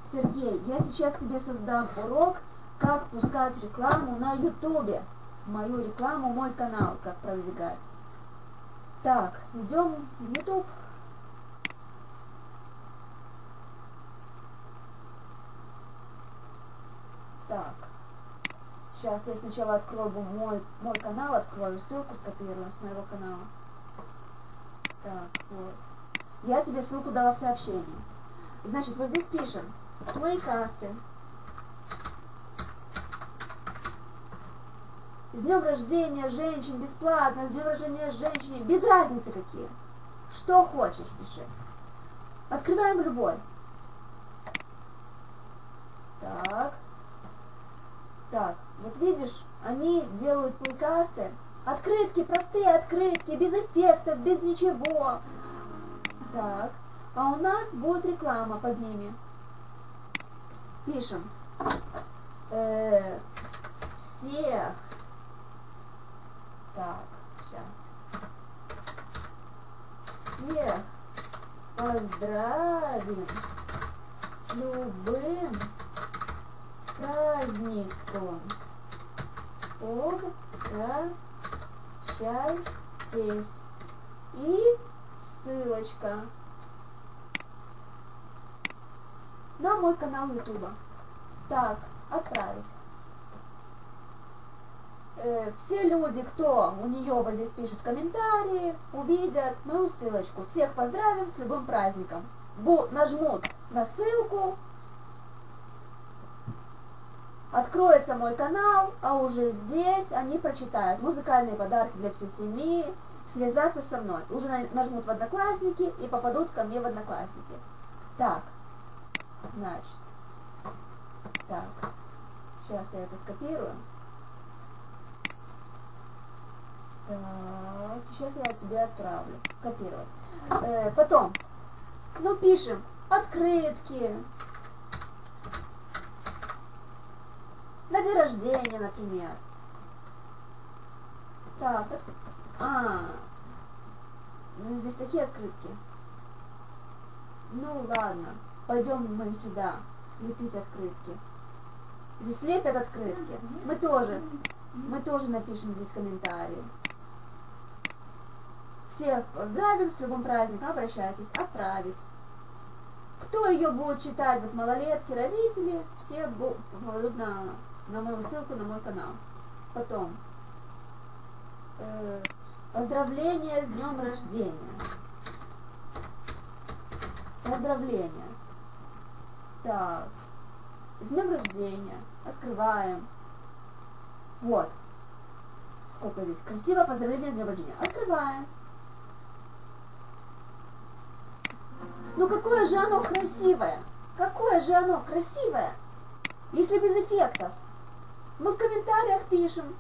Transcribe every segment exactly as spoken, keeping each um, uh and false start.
Сергей, я сейчас тебе создам урок, как пускать рекламу на ютубе. Мою рекламу, мой канал, как продвигать. Так, идем в YouTube. Так. Сейчас я сначала открою мой, мой канал, открою ссылку, скопирую с моего канала. Так, вот. Я тебе ссылку дала в сообщении. Значит, вот здесь пишем плейкасты. С днем рождения женщин бесплатно, с днем рождения женщин, без разницы какие. Что хочешь, пиши. Открываем любой. Так. Так, вот видишь, они делают плейкасты. Открытки, простые открытки, без эффектов, без ничего. Так, а у нас будет реклама под ними. Пишем. Э, всех. Так, сейчас. Всех поздравим с любым праздником. Обращайтесь. И ссылочка на мой канал ютуба. Так, отправить. Э, все люди, кто у нее вот здесь пишут комментарии, увидят мою ссылочку. Всех поздравим с любым праздником. Бу нажмут на ссылку. Откроется мой канал, а уже здесь они прочитают музыкальные подарки для всей семьи, связаться со мной. Уже нажмут в Одноклассники и попадут ко мне в Одноклассники. Так, значит, так, сейчас я это скопирую. Так, сейчас я тебе отправлю. Копировать. Э, потом, ну пишем открытки. На день рождения, например. Так, от... а, ну здесь такие открытки. Ну ладно, пойдем мы сюда лепить открытки. Здесь лепят открытки. Мы тоже, мы тоже напишем здесь комментарии. Всех поздравим с любым праздником, обращайтесь, отправить. Кто ее будет читать, вот малолетки, родители, все попадут на, на мою ссылку, на мой канал. Потом, э, поздравления с днем рождения. Поздравления. Так, с днем рождения. Открываем. Вот. Сколько здесь? Красиво поздравление с днем рождения. Открываем. Ну какое же оно красивое? Какое же оно красивое, если без эффектов? Мы в комментариях пишем.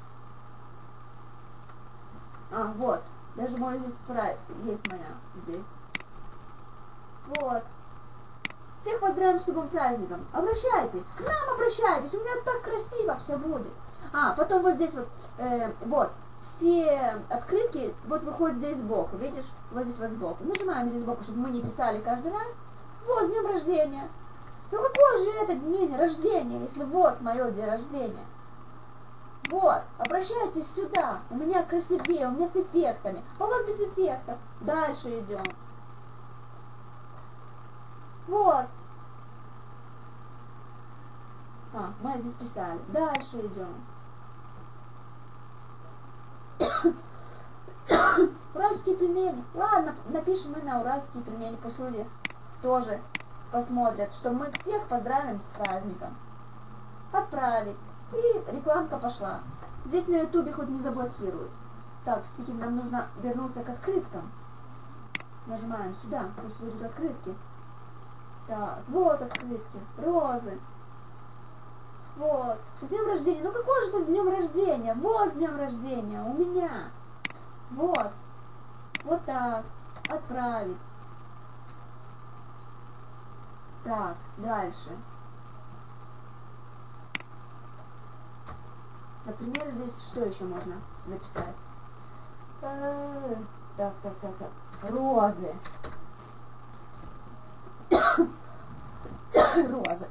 А, вот. Даже мой здесь есть моя здесь. Вот. Всех поздравим с любым праздником. Обращайтесь. К нам обращайтесь. У меня так красиво все будет. А, потом вот здесь вот, э, вот. Все открытки вот выходят здесь сбоку, видишь? Вот здесь вот сбоку. Нажимаем здесь сбоку, чтобы мы не писали каждый раз. Вот, с днем рождения. Ну какой же это день рождения, если вот мое день рождения? Вот, обращайтесь сюда. У меня красивее, у меня с эффектами. А у вас без эффектов. Дальше идем. Вот. А, мы здесь писали. Дальше идем. Уральские пельмени. Ладно, напишем мы на уральские пельмени. Пусть люди тоже посмотрят, что мы всех поздравим с праздником. Отправить. И рекламка пошла. Здесь на ютубе хоть не заблокируют. Так, все-таки нам нужно вернуться к открыткам. Нажимаем сюда, пусть выйдут открытки. Так, вот открытки. Розы. Вот. С днем рождения. Ну какой же ты с днем рождения? Вот с днем рождения. У меня. Вот. Вот так. Отправить. Так, дальше. Например, здесь что еще можно написать? Так, так, так, так. Розы. Розы.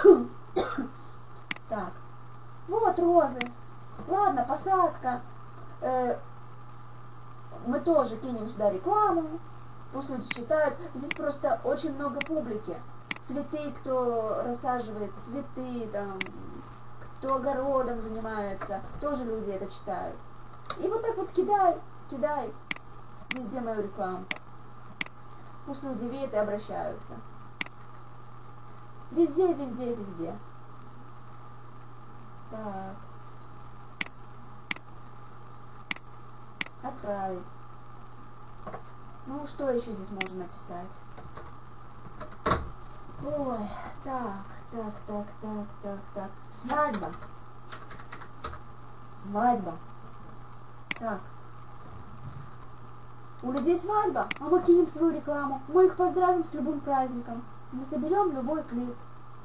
Так, вот розы. Ладно, посадка. Э, мы тоже кинем сюда рекламу. Пусть люди читают. Здесь просто очень много публики. Цветы, кто рассаживает цветы, там, кто огородом занимается, тоже люди это читают. И вот так вот кидай, кидай везде мою рекламу. Пусть люди видят и обращаются. Везде, везде, везде. Так. Отправить. Ну, что еще здесь можно написать? Ой, так, так, так, так, так, так. Свадьба. Свадьба. Так. У людей свадьба, а мы кинем свою рекламу. Мы их поздравим с любым праздником. Мы соберем любой клип.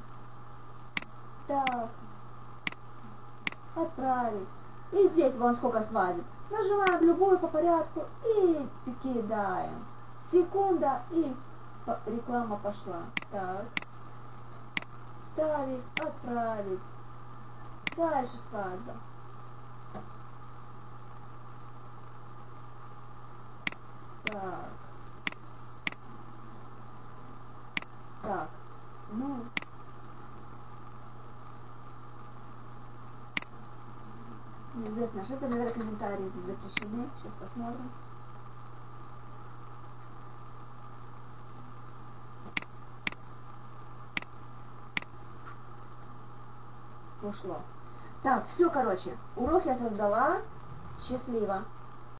Так. Отправить. И здесь вон сколько свадеб. Нажимаем любую по порядку и кидаем. Секунда и реклама пошла. Так. Вставить, отправить. Дальше свадьба. Так. Так. Ну. Неизвестная ошибка, наверное, комментарии здесь запрещены. Сейчас посмотрим. Ушло. Так, все, короче, урок я создала. Счастливо.